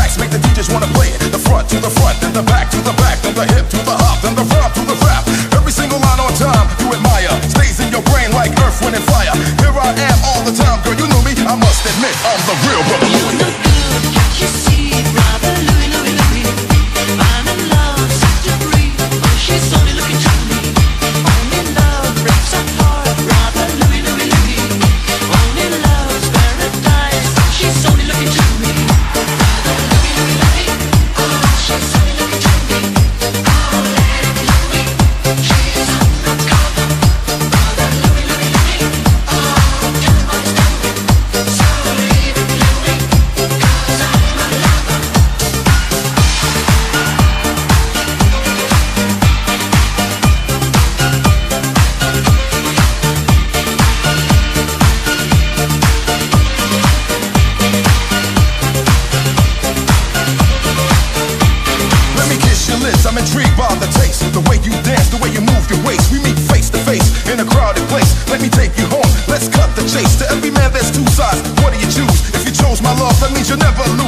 tracks make the DJs wanna play it. The front to the front, then the back to the back, then the hip to the hop, then the front to the rap. Every single line on time, you admire, stays in your brain like earth, wind, and fire. Here I am all the time, girl, you knew me. I must admit, I'm the real brother Louie. You look good, can't you see, brother Louie, Louie, Louie? I'm in love, such a breeze. Oh, she's only looking to me. Only love breaks our heart, brother Louie, Louie, Louie. Only love's paradise. She's only looking to me. Brother Louie, Louie, Louie. Oh, she's only looking to me. Oh, lady Louie, she's undercover. Brother Louie, Louie, Louie. Oh, tell me what it's doing. So lady Louie, 'cause I'm a lover. Let me kiss your lips, I'm intrigued by the taste. The way you dance, the way you move your waist. We meet face to face in a crowded place. Let me take you home, let's cut the chase. To every man there's two sides, what do you choose? If you chose my love, that means you'll never lose.